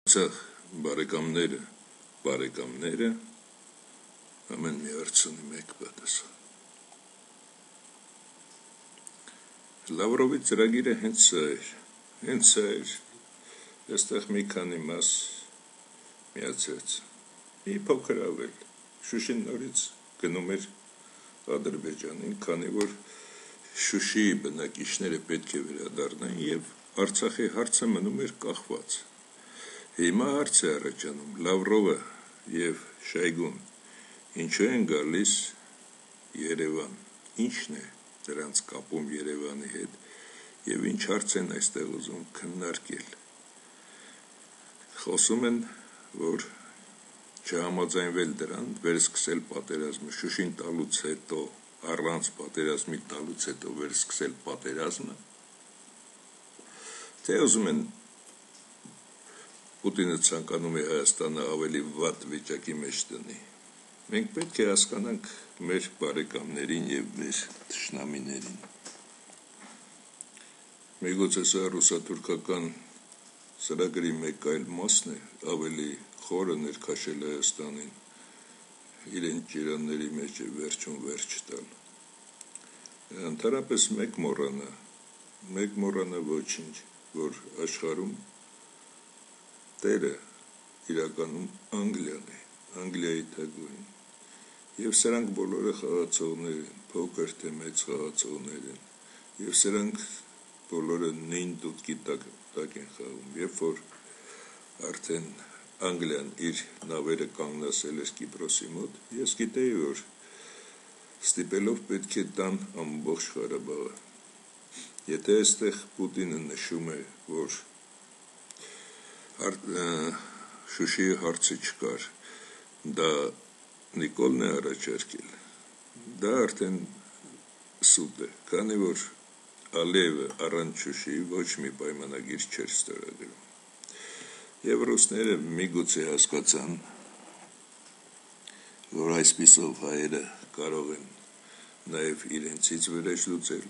բարեկամները ամեն մի հարցունի մեկ պատասխան։ Լավրովի ծրագիրը հենց սա էր, այստեղ մի քանի մաս միացրեց, մի փոքր ավել, Շուշին նորից գնում էր Ադրբեջանին, քանի որ Շուշիի բնակիչները պետք է վերադառնային և Արցախի հարցը մնում էր կախված։ Հիմա հարց է առաջանում, Լավրովը և Շայգուն ինչու են գալիս Երևան, ինչն է դրանց կապում Երևանի հետ և ինչ հարց են այստեղ ուզում քննարկել։ Խոսում են, որ չհամաձայնվել դրան, վերսկսել պատերազմը Շուշին տալուց հետո, առանց պատերազմի տալուց հետո վերսկսել պատերազմը, թե ուզում են Պուտինը ցանկանում է Հայաստանը ավելի վատ վիճակի մեջ դնի։ Մենք պետք է հասկանանք մեր բարեկամներին և մեր թշնամիներին։ Միգուցե սա ռուսա-թուրքական ծրագրի մեկ այլ մասն է, ավելի խորը ներքաշել Հայաստանին, իրեն ճիրանների մեջ է վերջում վերջ տալ։ Ընդհանրապես մեկ մոռանա ոչինչ, որ աշխարհում տերը իրականում Անգլիան է, Անգլիայի թագուհին, և սրանք բոլորը խաղացողներ են, փոքր թե մեծ խաղացողներ են, և սրանք բոլորը նույն դուդկի տակ են խաղում, երբ որ արդեն Անգլիան իր նավերը կանգնացրել էր Կիպրոսի մոտ, ես գիտեի, որ ստիպելով պետք է տան ամբողջ Ղարաբաղը։ Եթե այստեղ Պուտինը նշում է, որ Շուշիի հարցը չկար, դա Նիկոլն է առաջարկել, դա արդեն սուտ է, քանի որ Ալիևը առանց Շուշիի ոչ մի պայմանագիր չէր ստորագրում։ Եվ ռուսները միգուցե հասկացան, որ այսպիսով հայերը կարող են նաև իրենցից վրեժ լուծել,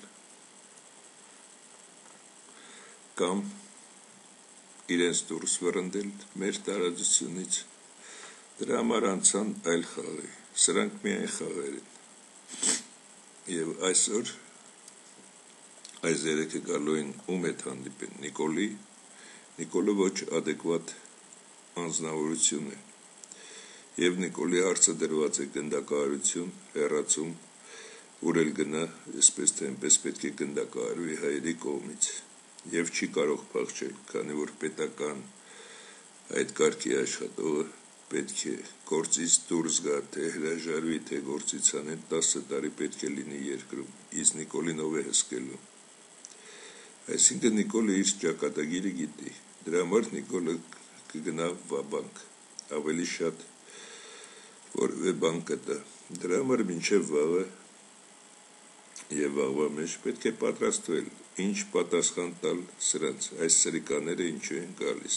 կամ իրենց դուրս վռնդել մեր տարածությունից, դրա համար անցան այլ խաղի, սրանք միայն խաղեր են։ Եվ այսօր այս երեքը գալու են ում հետ հանդիպեն, Նիկոլը ոչ ադեկվատ անձնավորություն է, և Նիկոլի հարցը դրված է գնդակահարություն, հեռացում, ուր էլ գնա, այսպես թե այնպես պետք է գնդակահարվի հայերի կողմից, և չի կարող փախչել, քանի որ պետական այդ կարգի աշխատողը պետք է գործից դուրս գա, թե հրաժարվի, թե գործից անեն 10 տարի պետք է լինի երկրում, իսկ Նիկոլին ով է հսկելու։ Այսինքն Նիկոլը իր ճակատագիրը գիտի, դրա համար Նիկոլը կգնա վաբանկ, ավելի շատ որևէ բան կտա, դրա համար մինչև վաղը և վաղվա մեջ պետք է պատրաստվել, ինչ պատասխան տալ սրանց, այս սրիկաները ինչու են գալիս։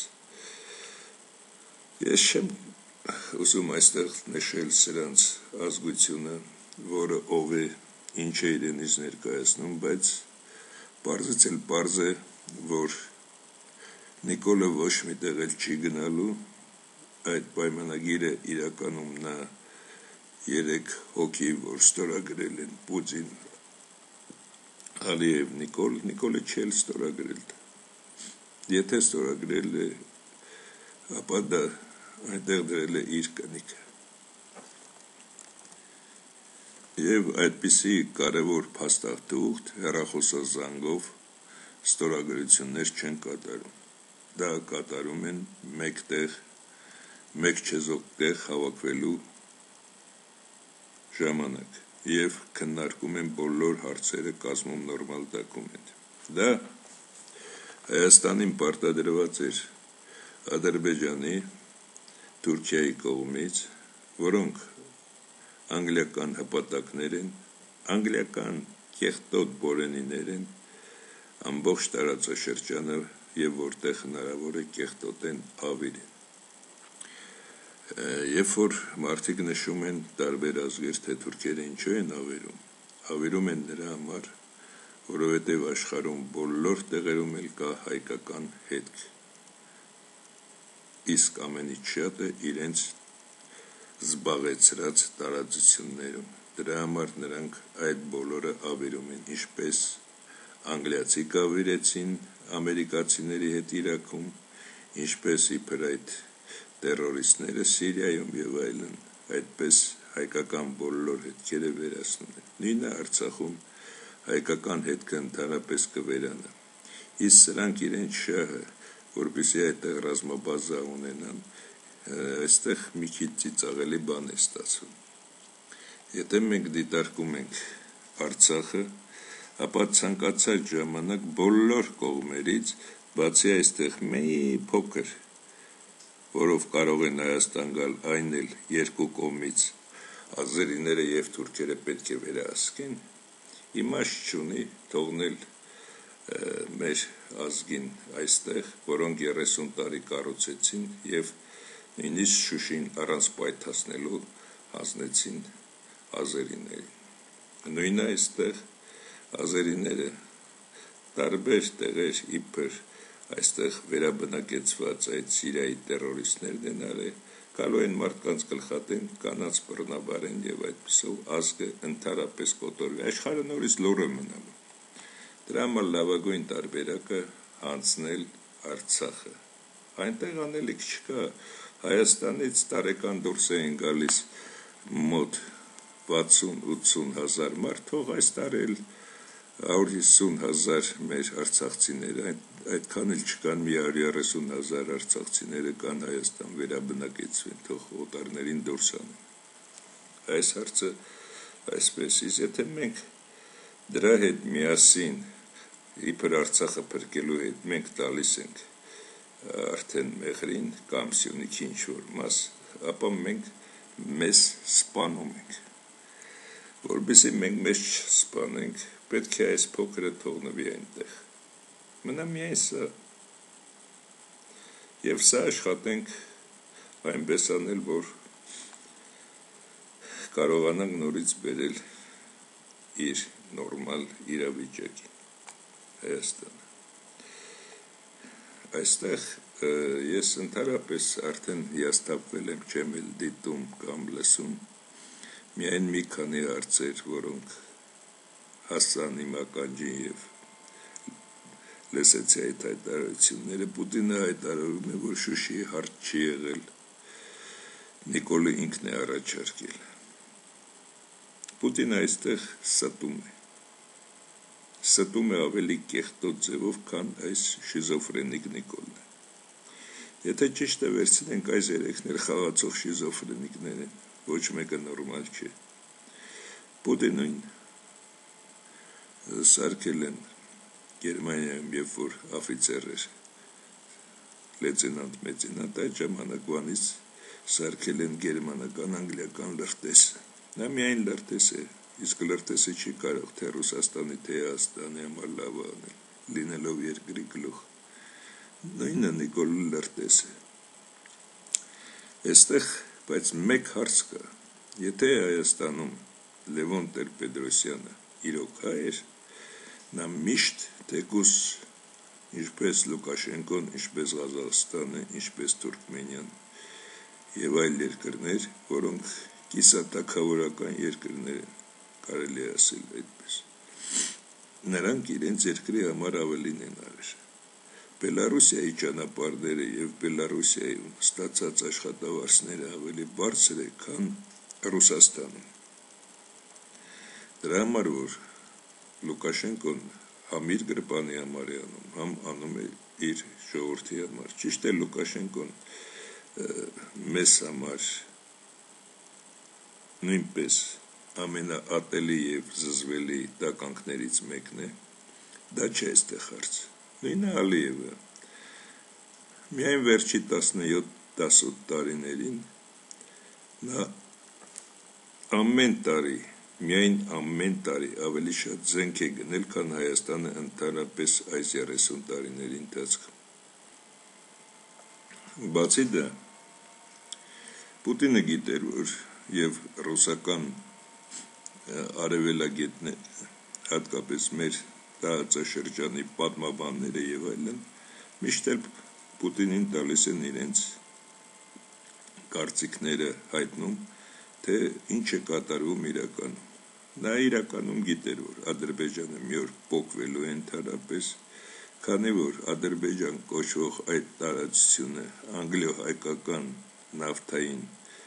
Ես չեմ ուզում այստեղ նշել սրանց ազգությունը, որը ով է, ինչ է իրենից ներկայացնում, բայց պարզից էլ պարզ է, որ Նիկոլը ոչ մի տեղ էլ չի գնալու, այդ պայմանագիրը իրականում նա 3 հոգի, որ ստորագրել են Պուտին, Ալիև, Նիկոլը չի էլ ստորագրել։ Եթե ստորագրել է, ապա դա այնտեղ դրել է իր կնիքը։ Եվ այդպիսի կարևոր փաստաթուղթ հեռախոսազանգով ստորագրություններ չեն կատարում։ Դա կատարում են մեկ տեղ, մեկ չեզոք տեղ հավաքվելու ժամանակ և քննարկում են բոլոր հարցերը, կազմում նորմալ դոկումենտ։ Դա Հայաստանին պարտադրված էր Ադրբեջանի, Թուրքիայի կողմից, որոնք անգլիական հպատակներ են, անգլիական կեղտոտ բորենիներ են, ամբողջ տարածաշրջանը և որտեղ հնարավոր է կեղտոտեն ավիր են։ Երբ որ մարդիկ նշում են տարբեր ազգեր, թե թուրքերը ինչու են ավերում են նրա համար, որովհետև աշխարհում բոլոր տեղերում էլ կա հայկական հետք։ իսկ ամենից շատը իրենց զբաղեցրած տարածություններում։ Դրա համար նրանք այդ բոլորը ավերում են, ինչպես անգլիացի կավիրեցին ամերիկացիների հետ Իրաքում, ինչպես իբր այդ տերորիստները Սիրիայում եւ այլն, այդպես հայկական բոլոր հետքերը վերացնում են։ Նույնը Արցախում հայկական հետքը ընդհանրապես կվերանա։ Իսկ սրանք իրենց շահը, որպեսզի այդտեղ ռազմաբազա ունենան, այստեղ մի քիչ ծիծաղելի բան է ստացվում։ Եթե մենք դիտարկում ենք Արցախը, ապա ցանկացած ժամանակ բոլոր կողմերից, բացի այստեղ մի փոքր, որով կարող են Հայաստան գալ, այն էլ երկու կողմից ազերիները եւ թուրքերը պետք է վերահսկեն, իմաստ չունի թողնել մեր ազգին այստեղ, որոնք 30 տարի կառուցեցին եւ նույնիսկ Շուշին առանց պայթացնելու հանձնեցին ազերիներին։ Նույնը այստեղ ազերիները տարբեր տեղեր իբր այստեղ վերաբնակեցված այդ Սիրիայի տերորիստներն են արել, գալու են մարդկանց գլխատեն, կանանց բռնաբարեն եւ այդպիսով ազգը ընդհանրապես կոտորվի, աշխարհը նորից լուռ է մնալու։ Դրա համար լավագույն տարբերակը հանձնել Արցախը։ Այնտեղ անելիք չկա, Հայաստանից տարեկան դուրս էին գալիս մոտ 60-80 հազար մարդ, թող այս տարել 150 հազար մեր արցախցիներ, այդքան էլ չկան, մի 130 հազար արցախցիները կան Հայաստան վերաբնակեցվեն, թող օտարներին դուրս անեն։ Այս հարցը այսպես, եթե մենք դրա հետ միասին իբր Արցախը փրկելու հետ մենք տալիս ենք արդեն Մեղրին կամ Սյունիքի ինչ-որ մաս, ապա մենք մեզ սպանում ենք։ Որպեսզի մենք մեզ չսպանենք, պետք է այս փոքրը թողնվի այնտեղ։ Մնա միայն սա։ Եվ սա աշխատենք այնպես անել, որ կարողանանք նորից բերել իր նորմալ իրավիճակին Հայաստանը։ Այստեղ ես ընդհանրապես արդեն հիասթափվել եմ, չեմ էլ դիտում կամ լսում միայն մի քանի հարցեր, որոնք հասան իմ ականջին եւ լսեցի այդ հայտարարությունները։ Պուտինը հայտարարում է, որ Շուշիի հարց չի եղել, Նիկոլը ինքն է առաջարկել։ Պուտինը այստեղ ստում է ավելի կեղտոտ ձևով, քան այս շիզոֆրենիկ Նիկոլն է։ Եթե ճիշտ է վերցնենք, այս երեքներ խաղացող շիզոֆրենիկներ են, ոչ մեկը նորմալ չէ։ Պուտինին սարքել են Գերմանիայում, երբ որ աֆիցեր էր, լեյտենանտ, այդ ժամանակվանից սարքել են գերմանական, անգլիական լրտեսը։ Նա միայն լրտես է, իսկ լրտեսը չի կարող թե Ռուսաստանի, թե Հայաստանի համար լավ անել, լինելով երկրի գլուխ։ Նույնը Նիկոլը լրտես է։ Այստեղ, բայց մեկ հարց կա, եթե Հայաստանում Լևոն Տեր-Պետրոսյանը իրոք հայ էր, նա միշտ թեկուզ ինչպես Լուկաշենկոն, ինչպես Ղազախստանը, ինչպես Թուրքմենիան եւ այլ երկրներ, որոնք կիսաթագավորական երկրներ են, կարելի է ասել այդպես։ Նրանք իրենց երկրի համար ավելին են արել։ Բելարուսիայի ճանապարհները եւ Բելարուսիայում ստացած աշխատավարձները ավելի բարձր է, քան Ռուսաստանում։ Դրա համար որ Լուկաշենկոն համ իր գրպանի համար է անում, համ անում է իր ժողովրդի համար։ Ճիշտ է, Լուկաշենկոն մեզ համար նույնպես ամենաատելի եւ զզվելի տականքներից մեկն է, դա չէ այստեղ հարց։ Նույնը Ալիևը միայն վերջի 17-18 տարիներին նա ամեն տարի ավելի շատ զենք է գնել, քան Հայաստանը ընդհանրապես այս 30 տարիների ընթացքում։ Բացի դա, Պուտինը գիտեր, որ եւ ռուսական արևելագետներ, հատկապես մեր տարածաշրջանի պատմաբանները եւ այլն, միշտ էլ Պուտինին տալիս են իրենց կարծիքները հայտնում, թե ինչ է կատարվում իրականում։ Նա իրականում գիտեր, որ Ադրբեջանը մի օր փոխվելու է ընդհանրապես, քանի որ Ադրբեջան կոչվող այդ տարածությունը անգլիո-հայկական նավթային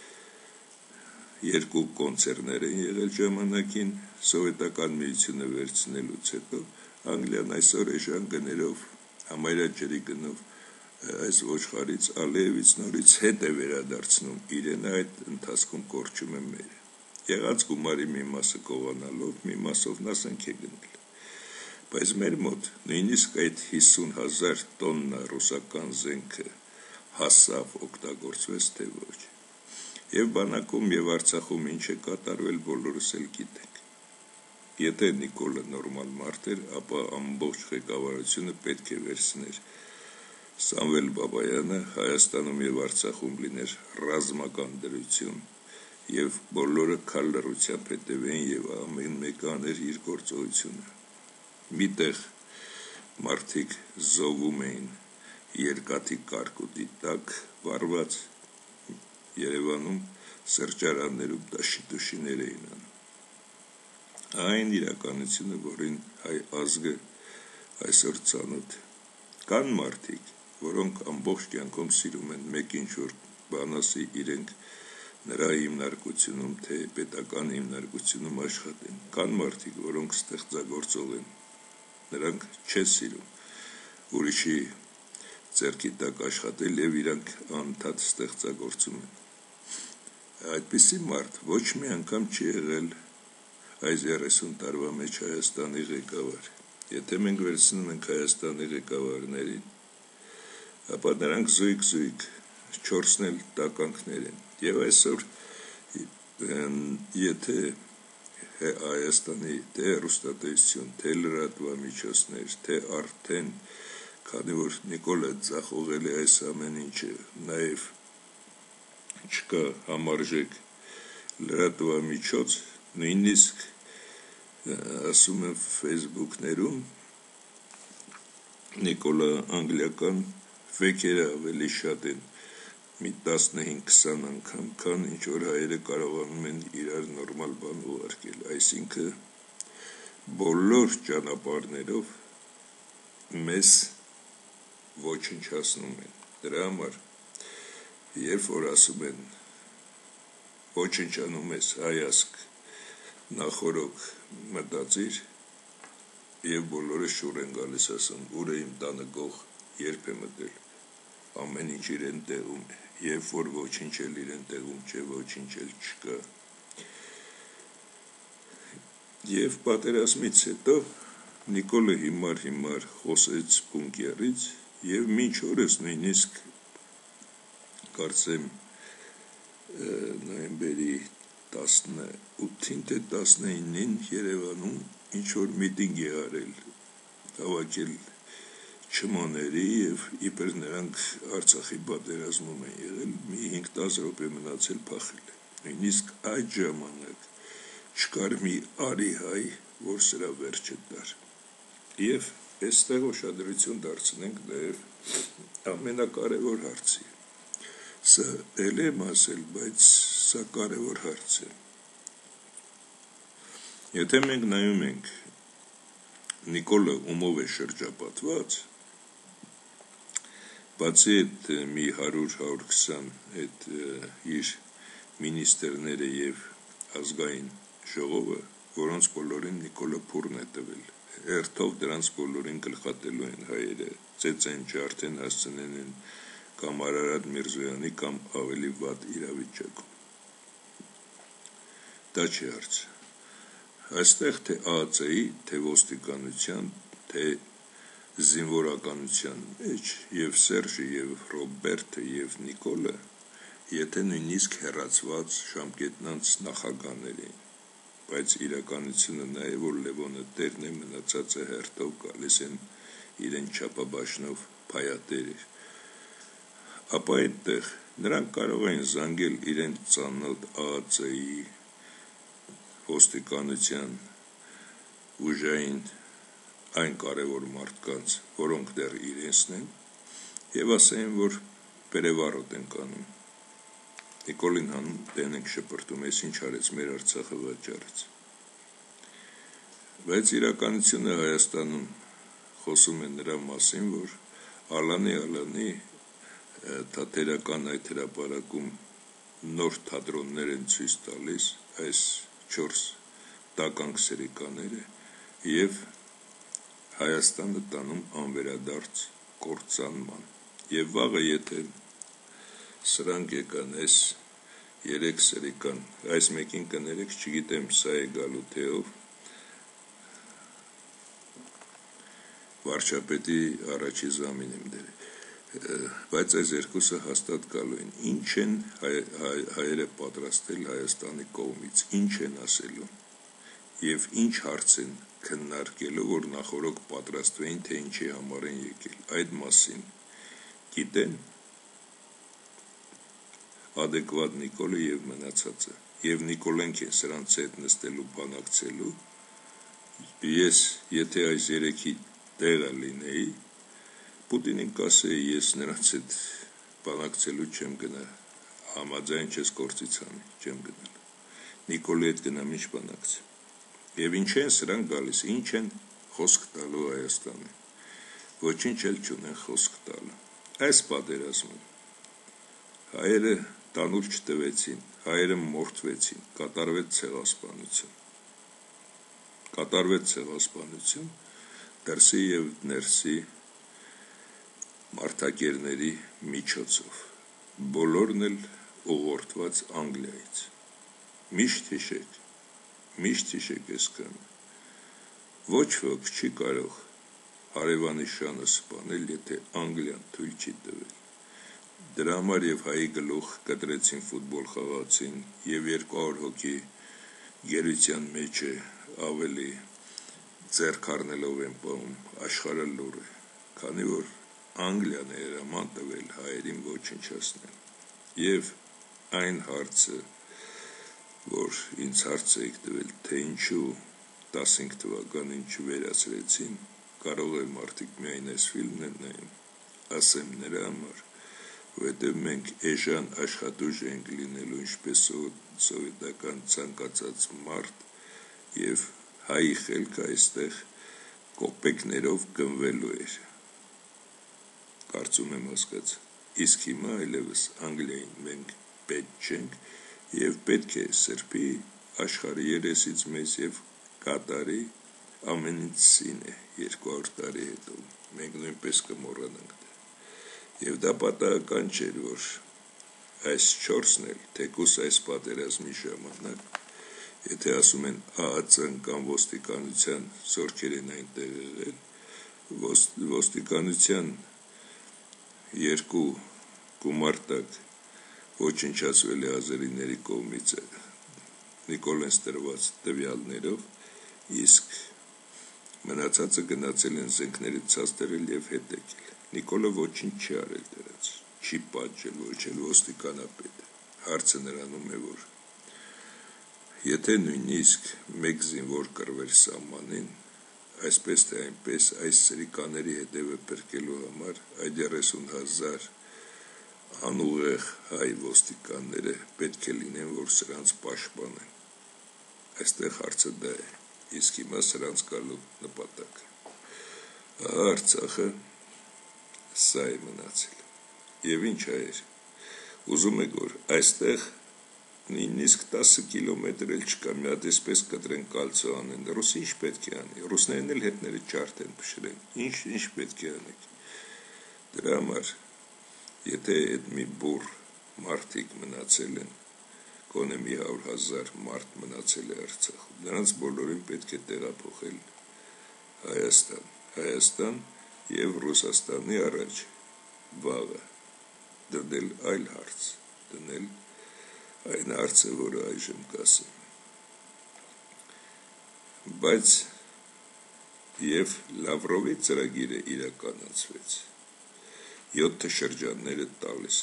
երկու կոնցերներ են եղել ժամանակին սովետական միությունը վերցնելուց հետո, Անգլիան այսօր էժան գներով, համարյա ջրի գնով այս ոչխարից Ալիևից նորից հետ է վերադարձնում իրեն, այդ ընթացքում կորչում է մերը։ Եղած գումարի մի մասը կողանալով, մի մասով նա սնք է գնել։ Բայց մեր մոտ նույնիսկ այդ 50,000 տոննա ռուսական զենքը հասավ, օգտագործվեց, թե ոչ։ Եվ բանակում եւ Արցախում ինչ է կատարվել, բոլորս էլ գիտենք։ Եթե Նիկոլը նորմալ մարդ էր, ապա ամբողջ ղեկավարությունը պետք է վերցներ Սամվել Բաբայանը, Հայաստանում եւ Արցախում լիներ ռազմական դրություն եւ բոլորը քար լռությամբ հետևեին եւ ամեն մեկը աներ իր գործողությունը։ Միտեղ մարդիկ զոհվում էին երկաթի կարկուտի տակ վառված, Երևանում սրճարաններում տաշի-տուշիներ էին անում։ Այն իրականությունը, որին հայ ազգը այսօր ծանոթ է։ Կան մարդիկ, որոնք ամբողջ կյանքում սիրում են մեկ ինչ-որ բան ասի, իրենք նրա հիմնարկությունում, թե պետական հիմնարկությունում աշխատեն։ Կան մարդիկ, որոնք ստեղծագործող են, նրանք չեն սիրում ուրիշի ձեռքի տակ աշխատել եւ իրանք անդադ ստեղծագործում են։ Այդպիսի մարդ ոչ մի անգամ չի եղել այս 30 տարվա մեջ Հայաստանի ղեկավար։ Եթե մենք վերցնում ենք Հայաստանի ղեկավարներին, ապա նրանք զույգ 4-ն էլ տականքներ են։ Եվ այսօր եթե Հայաստանի թե հեռուստատեսություն, թե լրատվամիջոցներ, թե արդեն, քանի որ Նիկոլը ձախողել է այս ամեն ինչը, նաև չկա համարժեք լրատվամիջոց, նույնիսկ ասում եմ Facebook-ներում Նիկոլա անգլիական ֆեյքերը ավելի շատ են, մի 15-20 անգամ, քան ինչ որ հայերը կարողանում են իրար նորմալ բան ուղարկել, այսինքն բոլոր ճանապարհներով մեզ ոչնչացնում են։ Դրա համար երբ որ ասում են ոչնչանում ես հայազգ, նախորոք մտածիր, եւ բոլորը շուռ են գալիս ասում, ուր է իմ տանը գող, երբ է մտել, ամեն ինչ իրեն տեղում է, երբ որ ոչինչ էլ իրեն տեղում չէ, ոչինչ էլ չկա։ Եվ պատերազմից հետո Նիկոլը հիմար խոսեց բունկերից եւ մինչ օրս նույնիսկ կարծեմ նոյեմբերի 18-ին թե 19-ին Երևանում ինչ որ միտինգ է արել, հավաքել չմոների եւ իբր նրանք Արցախի պատերազմում են եղել, մի 5-10 րոպե մնացել փախել։ Նույնիսկ այդ ժամանակ չկար մի արի հայ, որ սրա վերջը տար։ Եվ այստեղ ուշադրություն դարձնենք նաեւ ամենակարևոր հարցի։ Սա էլ եմ ասել, բայց սա կարևոր հարց է։ Եթե մենք նայում ենք Նիկոլը ումով է շրջապատված, բացի այդ մի 100-120 այդ իր մինիստրները եւ ազգային ժողովը, որոնց բոլորին Նիկոլը փուրն է տվել, հերթով դրանց բոլորին գլխատելու են հայերը, ծեծեն ջարդեն հասցնեն են կամ Արարատ Միրզոյանի կամ ավելի վատ իրավիճակում։ Դա չի հարց։ Այստեղ թե ԱԱԾ-ի, թե ոստիկանության, թե զինվորականության մեջ եւ Սերժը եւ Ռոբերտը եւ Նիկոլը, եթե նույնիսկ հեռացված ժամկետնանց նախագահներ էին, բայց իրականությունը նա է, որ Լևոնը տերն է, մնացածը հերթով գալիս են իրեն չափաբաշնով փայատեր, ապա այդտեղ նրանք կարող են զանգել իրեն ծանոթ ԱԱԾ-ի, ոստիկանության, ուժային այն կարևոր մարդկանց, որոնք դեռ իրենցն են, եւ ասեն, որ վերևառոտ են կանում։ Նիկոլին հանում տեն ենք շպրտում, ես ինչ արեց, մեր Արցախը վաճառեց։ Բայց իրականությունը Հայաստանում խոսում է նրա մասին, որ ալանի թատերական այդ հրապարակում նոր թատրոններ են ցույց տալիս այս 4 տականք սրիկաները եւ Հայաստանը տանում անվերադարձ կործանման եւ վաղը եթե սրանք եկան այս 3 սրիկան այս մեկին կներեք չգիտեմ սա է գալու թե ով վարչապետի առաջի զամին եմ դեր բայց այս երկուսը հաստատ գալու են ինչ են հայերը պատրաստել Հայաստանի կողմից ինչ են ասելու եւ ինչ հարց են քննարկելու որ նախորդ պատրաստվեին թե ինչի համար են եկել այդ մասին գիտեն adekvat Նիկոլը եւ մնացածը եւ Նիկոլենք են սրանց հետ նստելու բանակցելու ես եթե այս երեքի տեղը լինեի Պուտինին կասեի ես նրանց հետ բանակցելու չեմ գնա համաձայն չես գործից անի չեմ գնալ Նիկոլի հետ գնամ ինչ բանակցի եւ ինչ են սրանք գալիս ինչ են խոսք տալու Հայաստանի ոչինչ էլ չունեն խոսք տալու այս պատերազմում հայերը տանուլ չտվեցին հայերը մորթվեցին կատարվեց ցեղասպանություն դրսի եւ ներսի մարդակերների միջոցով բոլորն էլ ուղղորդված Անգլիայից միշտ հիշեք այս կան ոչ ոք չի կարող հարևանի շանը սպանել եթե Անգլիան թույլ չի տվել դրա համար եւ հայի գլուխ կտրեցին ֆուտբոլ խաղացին եւ 200 հոգի գերության մեջ է ավելի ձեռք առնելով են պահում աշխարհը լուր է քանի որ Անգլիան է հրաման տվել հայերին ոչնչացնել եւ այն հարցը որ ինձ հարց եք տվել թե ինչու 15 թվականին չվերացրեցին կարող է մարդիկ միայն այս ֆիլմն են նայում ասեմ նրա համար որովհետև մենք էժան աշխատուժ ենք լինելու ինչպես սովետական ցանկացած մարդ եւ հայի խելքը այստեղ կոպեկներով գնվելու էր կարծում եմ հասկաց իսկ հիմա այլևս Անգլիային մենք պետք չենք եւ պետք է սրբի աշխարհի երեսից մեզ եւ կատարի ամենիցին է 200 տարի հետո մենք նույնպես կմոռանանք եւ դա պատահական չէր որ այս 4-ն էլ թեկուս այս պատերազմի ժամանակ եթե ասում են ԱԱՑ-ն կամ ոստիկանության զորքեր են այնտեղ եղել ոստիկանության երկու գումարտակ ոչնչացվել է ազերիների կողմից Նիկոլեն ստրված տվյալներով իսկ մնացածը գնացել են զենքները ցածրել եւ հետ եկել Նիկոլը ոչինչ չի արել դրանց չի պատժել ոչ էլ ոստիկանապետը հարցը նրանում է որ եթե նույնիսկ մեկ զինվոր կռվեր սահմանին այսպես թե այնպես այս սրիկաների հետևը փրկելու համար այդ 30,000 անուղեղ հայ ոստիկանները պետք է լինեն որ սրանց պաշտպանեն այստեղ հարցը դա է իսկ հիմա սրանց գալու նպատակը Արցախը սա է մնացել եւ ինչ այր ուզում եք որ այստեղ նույնիսկ 10 կիլոմետր էլ չկա մի հատ էսպես կտրեն կալցո անեն ռուսը ինչ պետք է անի ռուսներն էլ հետները ջարդեն փշրեն ինչ պետք է անեք դրա համար եթե այդ մի բուր մարդիկ մնացել են կոնե մի 100,000 մարդ մնացել է Արցախում նրանց բոլորին պետք է տեղափոխել Հայաստան եւ Ռուսաստանի առաջ վաղը դնել այլ հարց դնել այն հարցը որը այժմ կասեմ բայց եւ Լավրովի ծրագիրը իրականացվեց 7 շրջանները տալիս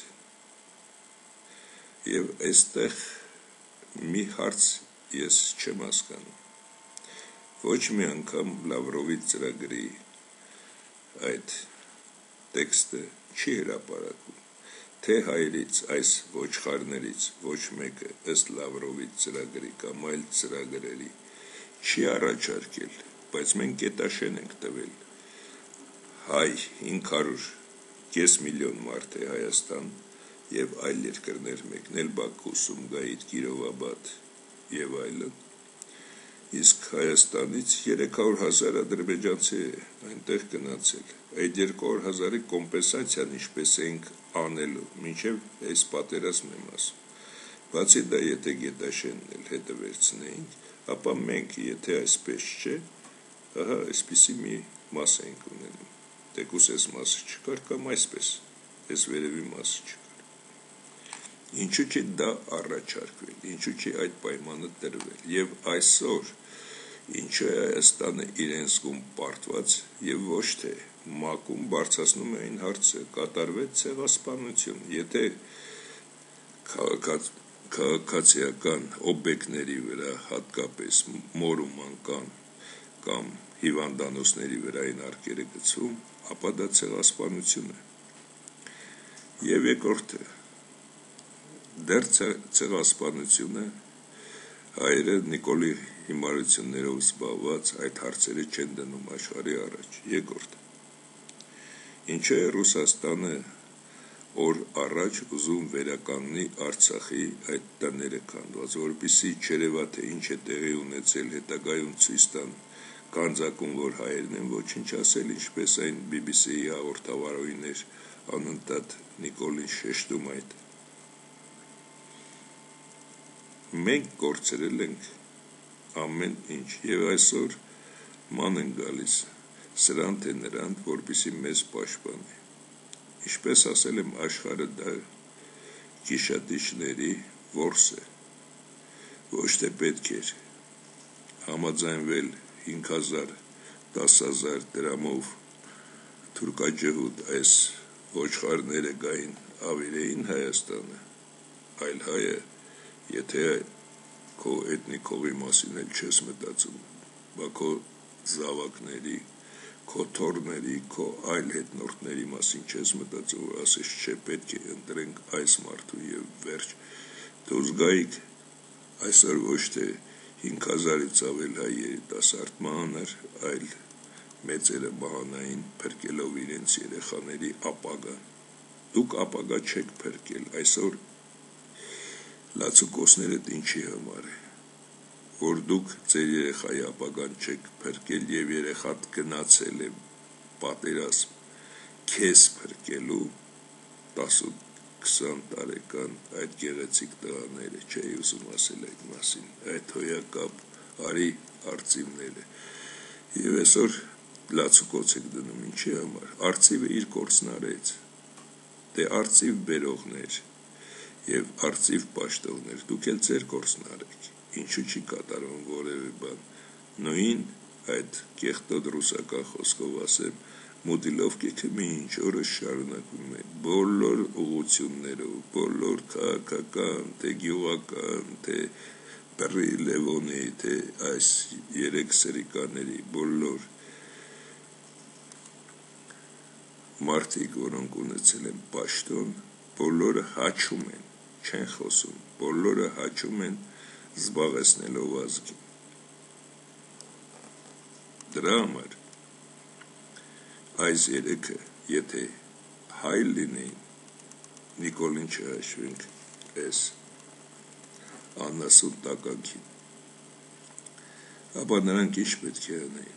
եւ այստեղ մի հարց ես չեմ հասկանում ոչ մի անգամ Լավրովի ծրագրի այդ տեքստը չի հրապարակում թե հայերից այս ոչխարներից ոչ մեկը ըստ Լավրովի ծրագրի կամ այլ ծրագրերի չի առաջարկել, բայց մենք գետաշեն ենք տվել հայ 500 միլիոն մարդ է Հայաստան եւ այլ երկրներ մեկնել Բաքու, Սումգայիթ, Կիրովաբադ եւ այլն, իսկ Հայաստանից 300,000 ադրբեջանցի է այնտեղ գնացել, այդ 200,000-ի կոմպենսացիան ինչպես ենք անելու, մինչև այս պատերազմն եմ ասում, բացի դա եթե գետաշենն էլ հետը վերցնեինք, ապա մենք եթե այսպես չէ, ահա այսպիսի մի մաս ենք ունենում, թեկուզ այս մասը չկար կամ այսպես, այս վերևի մասը չկար, ինչու չի դա առաջարկվել, ինչու չի այդ պայմանը տրվել եւ այսօր ինչու է Հայաստանը իրենց գում պարտված եւ ոչ թե մակում բարձրացնում է այն հարցը կատարվեց ցեղասպանություն եթե քաղաքացիական օբյեկտների վրա հատկապես մոր ու ման կամ հիվանդանոցների վրա այն արկերը գցում ապա դա ցեղասպանություն է եւ երկրորդը դեռ ցեղասպանությունը հայերը Նիկոլի հիմարություններով զբաղված այդ հարցերը չեն դնում աշխարհի առաջ երկրորդ ինչու է Ռուսաստանը օր առաջ ուզում վերականգնի Արցախի այդ տները քանդված որպեսզի չերևա թե ինչ է տեղի ունեցել հետագայում ցույց տան կանձակում որ հայերն են ոչինչ ասել ինչպես այն BBC-ի հաղորդավարուհին էր անընդհատ Նիկոլին շեշտում այդ մենք կորցրել ենք ամեն ինչ եւ այսօր ման են գալիս սրան թե նրան որպեսզի մեզ պաշտպանի ինչպես ասել եմ աշխարհը դա գիշատիչների որս է ոչ թե պետք էր համաձայնվել 5,000 10,000 դրամով թուրքաջհուդ այս ոչխարները գային ավիրեին Հայաստանը այլ հայը եթե քո էթնիկ հողի մասին էլ չես մտածում, բա քո զավակների, քո թոռների, քո այլ հետնորդների մասին չես մտածում, որ ասես չէ պետք է ընտրենք այս մարդու եւ վերջ։ Դուք գայիք այսօր ոչ թե 5,000-ից ավել հայ երիտասարդ մահանար, այլ մեծերը մահանային փրկելով իրենց երեխաների ապագան։ Դուք ապագա չեք փրկել, այսօր լացուկոսներդ ինչի համար է, որ դուք ձեր երեխայի ապագան չեք փրկել եւ երեխատ գնացել է պատերազմ քեզ փրկելու 10-20 տարեկան այդ գեղեցիկ տղաները չէի ուզում ասել այդ մասին, այդ հոյակապ արի արծիվները եւ այսօր լացուկոց եք դնում ինչի համար, արծիվը իր կորցն արեց, դե արծիվ բերողներ եւ արծիվ պաշտողներ դուք էլ ձեր կորցն արեք ինչու չի կատարվում որևէ բան նույն այդ կեղտոտ ռուսական խոսքով ասեմ մոդիլովկեքը մի ինչ օրը շարունակվում է բոլոր ուղություններով բոլոր քաղաքական թե գյուղական թե բռի լևոնի թե այս երեք սրիկաների բոլոր մարդիկ որոնք ունեցել են պաշտոն բոլորը հաչում են չեն խոսում, բոլորը հաչում են զբաղեցնելով ազգին։ Դրա համար այս երեքը, եթե հայ լինեին, Նիկոլին չհաշվենք այս անասուն տականքին, ապա նրանք ինչ պետք է անեին։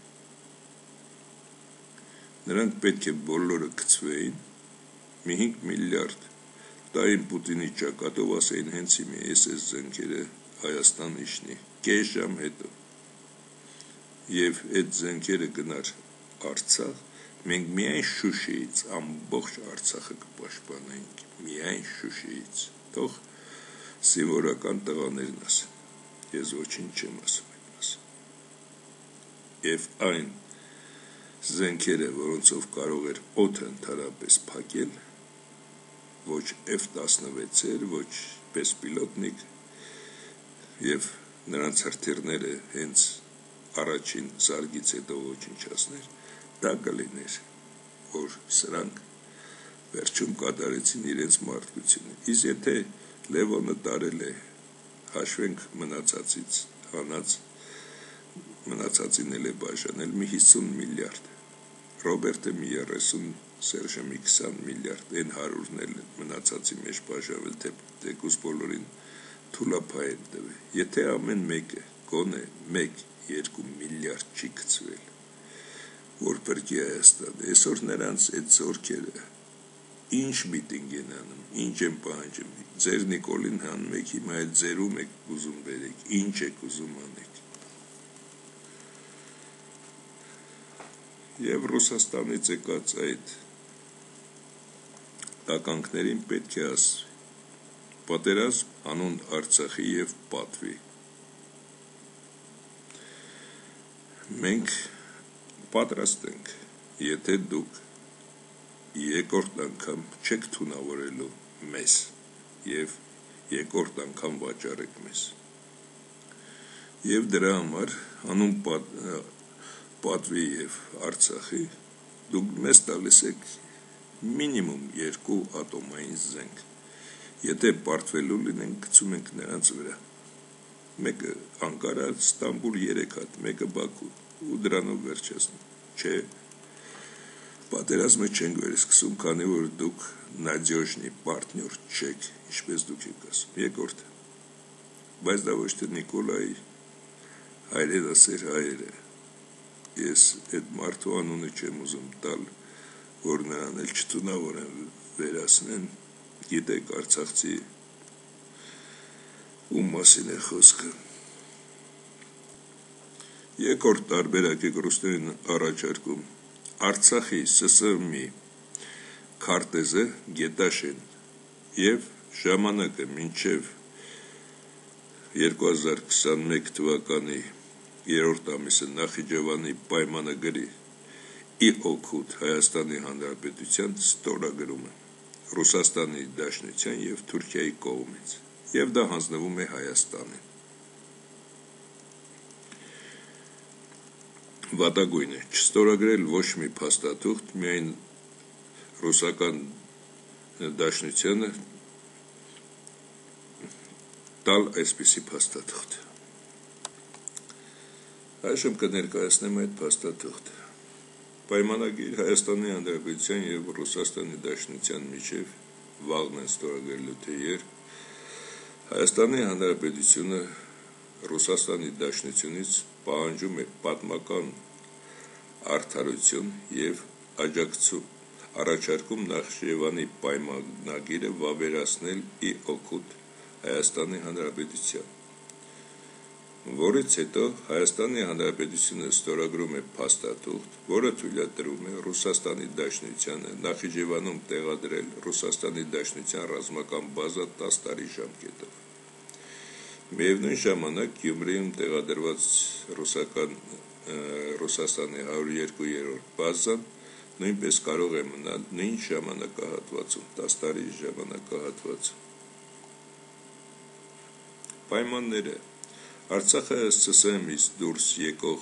Նրանք պետք է բոլորը գցվեին, մի 5 միլիարդ տային Պուտինի ճակատով ասեին հենց հիմա ես այս զենքերը Հայաստան իջնի կես ժամ հետո եւ այդ զենքերը գնար Արցախ մենք միայն Շուշիից ամբողջ Արցախը կպաշտպանեինք միայն Շուշիից թող սիվորական տղաներն ասեն ես ոչինչ չեմ ասում այդ մասին եւ այն զենքերը որոնցով կարող էր օդը ընդհանրապես փակել ոչ F-16-եր, ոչ բեսպիլոտնիկ եւ նրանց հրթիռները հենց առաջին զարգից հետո ոչնչացներ, դա կլիներ, որ սրանք վերջում կատարեցին իրենց մարդկությունը։ Իսկ եթե Լևոնը տարել է, հաշվենք մնացածից, մնացածին էլ է բաժանել մի 50 միլիարդ, Ռոբերտը մի 30, Սերժը մի 20 միլիարդ, այն 100-ն էլ մնացածի մեջ բաժավել, թեկուզ բոլորին թուլափայեն տվել։ Եթե ամեն մեկը գոնե 1-2 միլիարդ չի գցվել, որ բրկի Հայաստանը, այսօր նրանց այդ զորքերը ինչ միտինգ են անում, ինչ են պահանջում, ձեր Նիկոլին հանում եք, հիմա էլ ձերում եք ուզում բերեք, ինչ եք ուզում անեք։ Եվ Ռուսաստանից եկած այդ տականքներին պետք է ասվի, պատերազմ անուն Արցախի և պատվի։ Մենք պատրաստ ենք, եթե դուք երկրորդ անգամ չեք թունավորելու մեզ և երկրորդ անգամ վաճառեք մեզ։ Եվ դրա համար անուն պատվի և Արցախի դուք մեզ տալիս եք մինիմում 2 ատոմային զենք, եթե պարտվելու լինենք գցում ենք նրանց վրա, մեկը Անկարա, Ստամբուլ 3 հատ, մեկը Բաքու ու դրանով վերջացնում, չէ, պատերազմը չենք վերսկսում, քանի որ դուք նադյոժնի պարտնյոր չեք, ինչպես դուք եք ասում, երկրորդը, բայց դա ոչ թե Նիկոլայի հայրենասեր հայերը, ես այդ մարդու անունը չեմ ուզում տալ, որ նրան էլ չթունավորեն վերացնեն, գիտեք արցախցի ում մասին է խոսքը։ Երկրորդ տարբերակ եք ռուսներին առաջարկում Արցախի ՍՍՄ-ի քարտեզը գետաշեն և ժամանակը մինչև 2021 թվականի 3-րդ ամիսը Նախիջևանի պայմանը գրի ի օգուտ Հայաստանի Հանրապետության ստորագրումը Ռուսաստանի Դաշնության և Թուրքիայի կողմից, և դա հանձնվում է Հայաստանին։ Վատագույն է չստորագրել ոչ մի փաստաթուղթ, միայն ռուսական դաշնությանը տալ այսպիսի փաստաթուղթ։ Այժմ կներկայացնեմ այդ փաստաթուղթը։ Պայմանագիր Հայաստանի Հանրապետության և Ռուսաստանի Դաշնության միջև վաղն են ստորագրելու, թե երբ Հայաստանի Հանրապետությունը Ռուսաստանի Դաշնությունից պահանջում է պատմական արդարություն և առաջարկում Նախիջևանի պայմանագիրը վավերացնել ի օգուտ Հայաստանի Հանրապետության, որից հետո Հայաստանի Հանրապետությունը ստորագրում է փաստաթուղթ, որը թույլատրում է Ռուսաստանի Դաշնությանը Նախիջևանում տեղադրել Ռուսաստանի Դաշնության ռազմական բազա 10 տարի ժամկետով։ Միևնույն ժամանակ Գյումրիում տեղադրված Ռուսաստանի 102-րդ բազան նույնպես կարող է մնալ նույն ժամանակահատվածում, 10 տարի ժամանակահատվածում։ Պայմանները Արցախը ՍՍՄ-ից դուրս եկող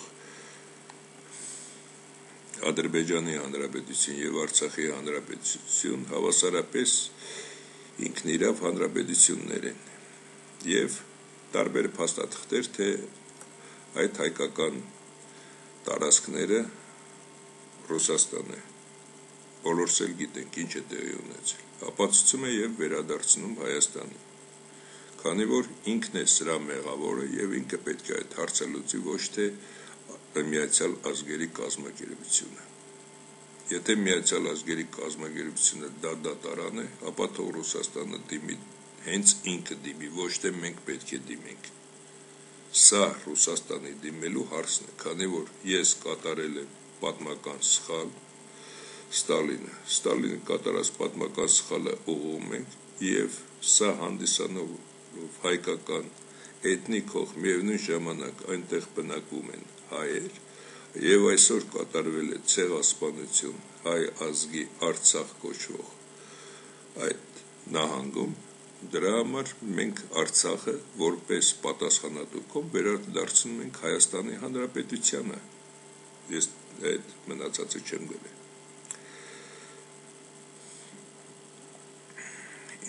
Ադրբեջանի Հանրապետություն և Արցախի Հանրապետություն հավասարապես ինքնիրավ հանրապետություններ են և տարբեր փաստաթղթեր, թե այդ հայկական տարածքները Ռուսաստան է, բոլորս էլ գիտենք ինչ է տեղի ունեցել, ապացուցում է և վերադարձնում Հայաստանին, քանի որ ինքն է սրա մեղավորը և ինքը պետք է այդ հարցը լուծի, ոչ թե Միացյալ Ազգերի կազմակերպությունը։ Եթե Միացյալ Ազգերի կազմակերպությունը դա դատարան է, ապա թող Ռուսաստանը դիմի, հենց ինքը դիմի, ոչ թե մենք պետք է դիմենք։ Սա Ռուսաստանի դիմելու հարցն է, քանի որ ես կատարել եմ պատմական սխալ, Ստալինը կատարած պատմական սխալը ուղղում ենք, և սա հանդիսանով հայկական էթնիկ հող, միևնույն ժամանակ այնտեղ բնակվում են հայեր, և այսօր կատարվել է ցեղասպանություն հայ ազգի Արցախ կոչվող այդ նահանգում, դրա համար մենք Արցախը որպես պատասխանատու կողմ վերադարձնում ենք Հայաստանի Հանրապետությանը, ես այդ մնացածը չեմ գրել։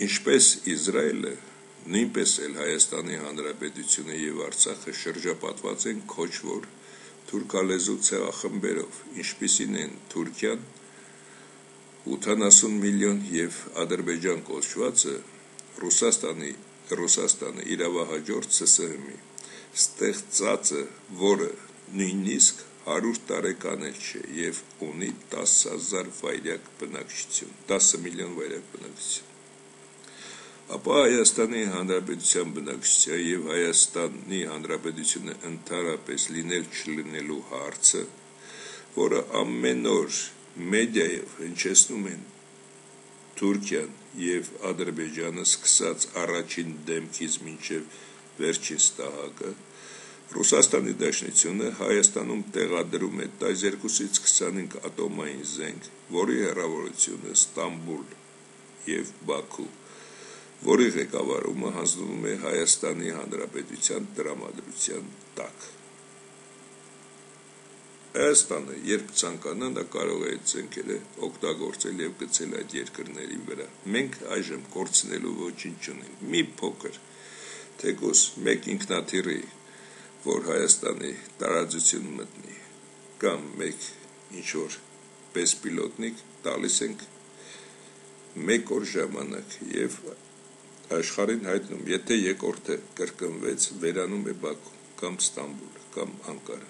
Ինչպես Իսրայելը, նույնպես էլ Հայաստանի Հանրապետությունը եւ Արցախը շրջապատված են քոչվոր թուրքալեզու ցեղախմբերով, ինչպիսին են Թուրքիան 80 միլիոն եւ Ադրբեջան կոչվածը Ռուսաստանը իրավահաջորդ ՍՍՀՄ-ի ստեղծածը, որը նույնիսկ 100 տարեկան էլ չէ եւ ունի 10,000 վայրյակ բնակչություն, 10 միլիոն վայրյակ բնակչություն։ Ապա Հայաստանի Հանրապետության բնակչության եւ Հայաստանի Հանրապետությունը ընդհանրապես լինել չլինելու հարցը, որը ամեն օր մեդիայով հնչեցնում են Թուրքիան եւ Ադրբեջանը սկսած առաջին դեմքից մինչեւ վերջին ստահակը, Ռուսաստանի Դաշնությունը Հայաստանում տեղադրում է 12-ից 25 ատոմային զենք, որի հեռավորությունը Ստամբուլ եւ Բաքու, որի ղեկավարումը հանձնվում է Հայաստանի Հանրապետության տրամադրության տակ։ Հայաստանը, երբ ցանկանա, նա կարող է այդ զենքերը օգտագործել եւ գցել այդ երկրների վրա։ Մենք այժմ կորցնելու ոչինչ չունենք։ Մի փոքր, թեկուզ մեկ ինքնաթիռի, որ Հայաստանի տարածություն մտնի, կամ մեկ ինչ-որ բեսպիլոտնիկ տալիս ենք մեկ օր ժամանակ եւ աշխարհին հայտնում, եթե երկրորդը կրկնվեց, վերանում է Բաքու կամ Ստամբուլ կամ Անկարա։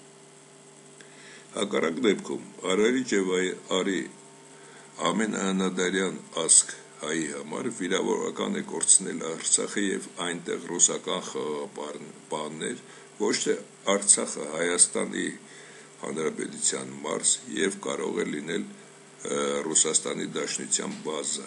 Հակառակ դեպքում Արարիչ եւ Արի ամենաանադարյան ազգ հայի համար վիրավորական է կորցնել Արցախը եւ այնտեղ ռուսական խաղաղապահներ, ոչ թե Արցախը Հայաստանի Հանրապետության մարզ եւ կարող է լինել Ռուսաստանի Դաշնության բազա։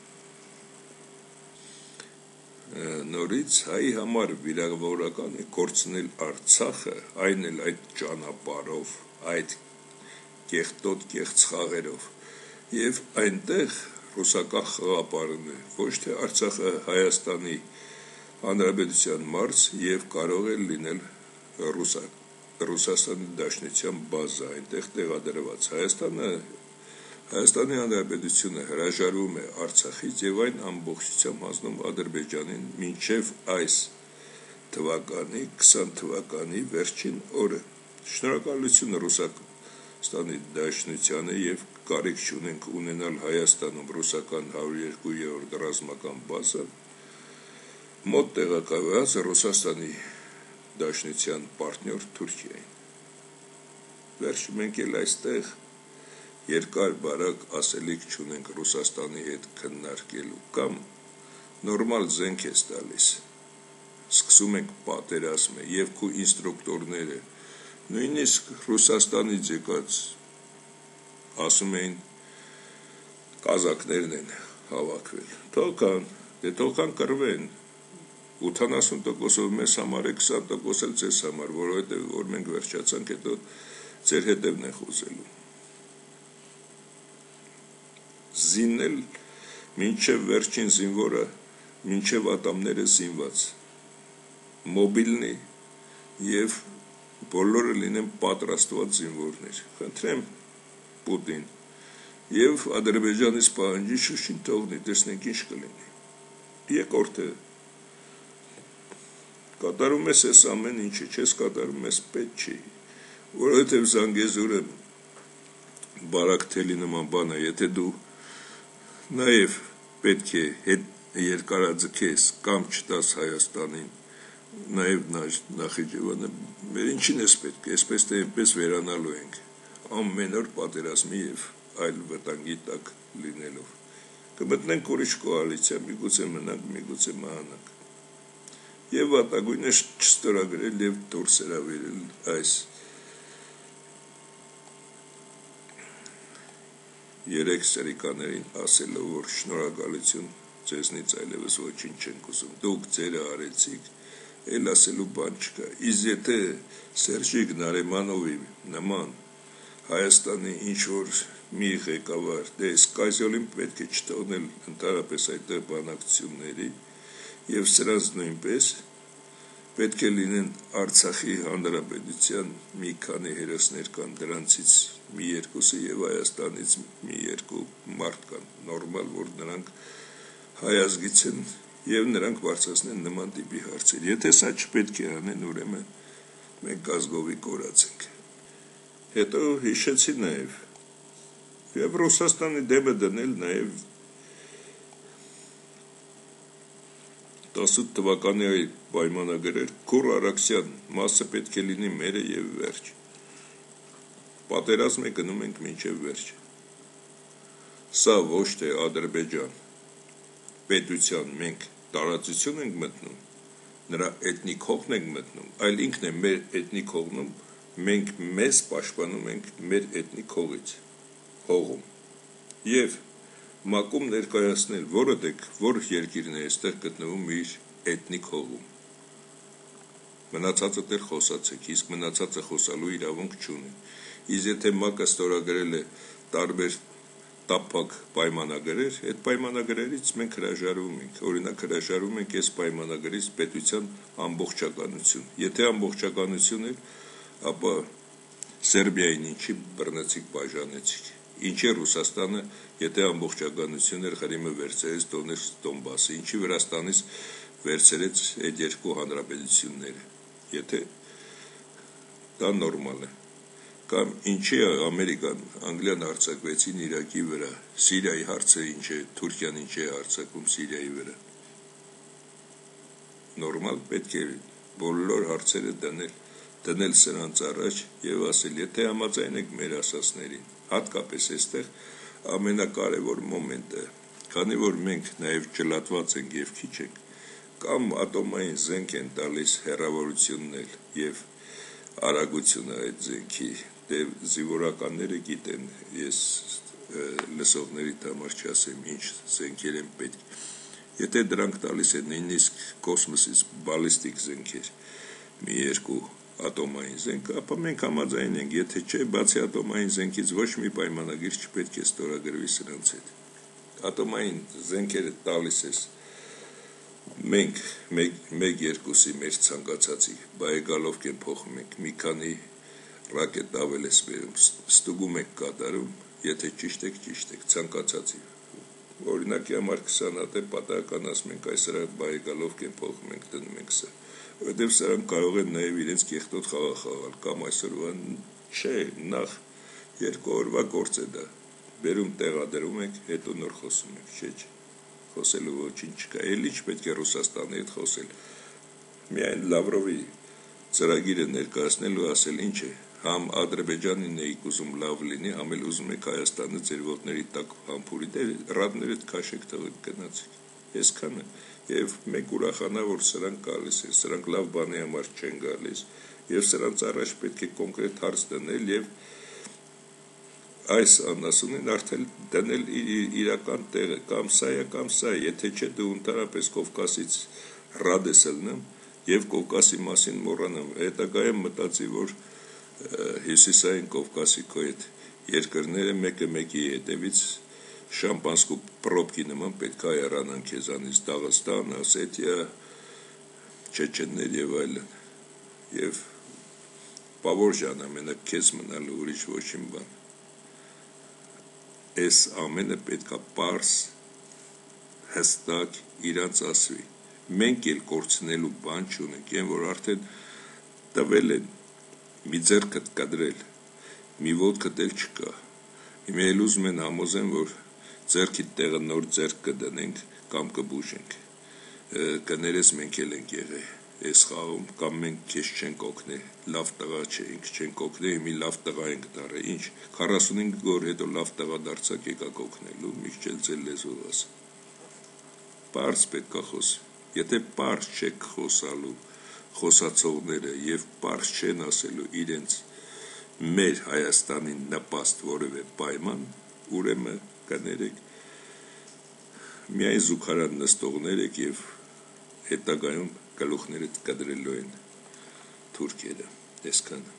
Նորից հայի համար վիրավորական է կորցնել Արցախը, այն էլ այդ ճանապարհով, այդ կեղտոտ կեղծ խաղերով, եւ այնտեղ ռուսական խաղապարն է, ոչ թե Արցախը Հայաստանի Հանրապետության մարզ եւ կարող է լինել Ռուսաստանի Դաշնության բազա, այնտեղ տեղադրված։ Հայաստանի Հանրապետությունը հրաժարվում է Արցախից եւ այն ամբողջությամբ հանձնում Ադրբեջանին մինչեւ այս թվականի 20 թվականի վերջին օրը։ Շնորհակալություն Ռուսաստանի Դաշնությանը եւ կարիք չունենք ունենալ Հայաստանում ռուսական 102-րդ ռազմական բազա, մոտ տեղակայված Ռուսաստանի Դաշնության պարտներ Թուրքիային։ Վերջ մենք էլ այստեղ երկար բարակ ասելիք չունենք Ռուսաստանի հետ քննարկելու, կամ նորմալ զենք ես տալիս, սկսում ենք պատերազմը եւ քու ինստրուկտորները, նույնիսկ Ռուսաստանից եկած ասում էին կազակներն են հավաքվել, թողքան կռվեն, 80%-ով մեզ համար է, 20% էլ ձեզ համար, որովհետեւ որ մենք վերջացանք, հետո ձեր հետևն է խոզելու։ Զիննել մինչև վերջին զինվորը, մինչև ատամները զինված, մոբիլնի եւ բոլորը լինեն պատրաստված զինվորներ։ Խնդրեմ Պուտին եւ Ադրբեջանից պահանջի շուշին թողնի, տեսնենք ինչ կլինի։ Երկրորդը կատարում ես այս ամեն ինչը, չես կատարում ես պետք չի, որովհետեւ Զանգեզուրը բարակ թելի նման բան է, եթե դու նաև պետք է երկարաձգես կամ չտաս Հայաստանին, նաև Նախիջևանը, մեր ինչին ես պետք, այսպես թե այնպես վերանալու ենք, ամեն օր պատերազմի եւ այլ վտանգի տակ լինելով։ Կմտնենք ուրիշ կոալիցիա, միգուցե մնանք, միգուցե մահանանք։ Եվ վատագույնը չստորագրել եւ դուրս հրավիրել այս 3 սրիկաներին ասելով, որ շնորհակալություն ձեզնից այլևս ոչինչ չենք ուզում, դուք ձերը արեցիք, էլ ասելու բան չկա, իսկ եթե Սերժիկ Նարեմանովի նման Հայաստանի ինչ-որ մի ղեկավար, դե Սկազյոլին պետք է չթողնել ընդհանրապես այդտեղ բանակցությունների եւ սրանց նույնպես պետք է լինեն Արցախի Հանրապետության մի քանի հերոսներ կան, դրանցից մի երկուսը եւ Հայաստանից մի երկու մարդ կան, նորմալ, որ նրանք հայազգից են եւ նրանք բարձրացնեն նման տիպի հարցեր։ Եթե սա չպետք է անեն, ուրեմն մենք ազգովի կորած ենք։ Հետո հիշեցի նաեւ եւ Ռուսաստանի դեմը դնել նաեւ 18 թվականի այլ պայմանագրեր Քուր Արաքսյան մասը պետք է լինի մերը եւ վերջ։ Պատերազմ է գնում ենք մինչեւ վերջ։ Սա ոչ թե Ադրբեջան պետության մենք տարածություն ենք մտնում, նրա էթնիկ հողն ենք մտնում, այլ ինքն է մեր էթնիկ հողնում, մենք մեզ պաշտպանում ենք մեր էթնիկ հողում։ Եվ մակում ներկայացնել, որ երկիրն է այստեղ գտնվում իր էթնիկ հողում։ Մնացածը դեռ խոսացեք, իսկ մնացածը խոսալու իրավունք չունի։ Իսկ եթե ՄԱԿ-ը ստորագրել է տարբեր տափակ պայմանագրեր, այդ պայմանագրերից մենք հրաժարվում ենք։ Օրինակ հրաժարվում ենք այս պայմանագրից պետության ամբողջականություն։ Եթե ամբողջականություն էր, ապա Սերբիային ինչի բռնեցիք, բաժանեցիք։ Ինչի Ռուսաստանը, եթե ամբողջականություն էր, Ղրիմը վերցրեց Դոնբասը, ինչի Վրաստանից վերցրեց այդ երկու հանրապետությունները։ Եթե դա նորմալ է։ Կամ ինչի Ամերիկան, Անգլիան հարձակվեցին Իրաքի վրա, Սիրիայի հարցը ինչ է, Թուրքիան ինչ է հարձակվում Սիրիայի վրա։ Նորմալ պետք է բոլոր հարցերը դնել սրանց առաջ եւ ասել, եթե համաձայն եք մեր ասածներին, հատկապես այստեղ ամենակարևոր մոմենտը, քանի որ մենք նաեւ ճլատված ենք եւ քիչ ենք, կամ ատոմային զենք են տալիս հեռավորությունն եւ արագությունը այդ զենքի, դե զինվորականները գիտեն, ես լսողներիդ համար չասեմ, ինչ զենքեր են պետք։ Եթե դրանք տալիս են նույնիսկ կոսմոսից բալիստիկ զենքեր, մի երկու ատոմային զենք, ապա մենք համաձայն ենք, եթե չէ, բացի ատոմային զենքից ոչ մի պայմանագիր չպետք է ստորագրվի սրանց հետ։ Ատոմային զենքերը տալիս ես մենք մեկ-երկուսի մեր ցանկացածի, բայգալով կեն փոխում ենք, մի քանի ռակետ ավել ես բերում, ստուգում եք կատարում, եթե ճիշտ եք, ցանկացածի։ Օրինակի համար 20 հատ է պատահական ասում ենք, այս բայգալով կեն փոխում ենք, դնում ենք սա։ Որտեւ սրանք կարող են նաեւ իրենց կեղտոտ խաղ խաղալ, կամ այսօրվա չէ, նախ 2 օրվա գործ է դա։ Բերում տեղադրում եք, հետո նոր խոսում եք, չէ։ Խոսելու ոչինչ չկա, էլի չպետք է Ռուսաստանի հետ խոսել։ Միայն Լավրովի ծրագիրը ներկայացնելու ասել ինչ է, համ Ադրբեջանին էիք ուզում լավ լինի, համ էլ ուզում եք Հայաստանը ձեր ոտների տակ համբուրի, դե ռադներդ քաշեք թողեք գնացեք։ Այսքանը։ Եվ մենք ուրախանա, որ սրանք գալիս են, սրանք լավ բանի համար չեն գալիս, եւ սրանց առաջ պետք է կոնկրետ հարց դնել եւ այս անասունին արդեն դնել իրական տեղը, կամ սա է, կամ սա է, եթե չէ դու ընդհանրապես Կովկասից ռադ ես ելնում եւ Կովկասի մասին մոռանամ, հետագայում մտածի, որ Հյուսիսային Կովկասի քո այդ երկրները մեկը մեկի հետևից շամպանսկու պրոբկի նման պետք է հեռանան քեզանից, Դաղստան, Ասետիա, Չեչեններ եւ այլն։ Եվ Պավորժան ամենը քեզ մնալու ուրիշ ոչինչ բան։ Այս ամենը պետք է պարզ հստակ իրանց ասվի։ Մենք էլ կորցնելու բան չունենք, այն որ արդեն տվել են մի ձեռքդ կադրել, մի ոտքդ էլ չկա։ Հիմա էլ ուզում են համոզեն, որ ձեռքի տեղը նոր ձեռք կդնենք կամ կբուժենք։ Կներես մենք էլ ենք եղել այս խաղում, կամ մենք քեզ չենք օգնել, լավ տղա չենք, չենք օգնել, մի լավ տղա ենք դարել, ինչ 45 օր հետո լավ տղա դարձակ եկաք օգնելու, միջ ձեր լեզվով ասա։ Պարզ պետք է խոսի։ Եթե պարզ չեք խոսալու խոսացողները եւ պարզ չեն ասելու իրենց մեր Հայաստանին նպաստ որևէ պայման, ուրեմն կներեք միայն զուգարան նստողներ եք եւ հետագայում գլուխներդ կդրելու են թուրքերը, այսքան։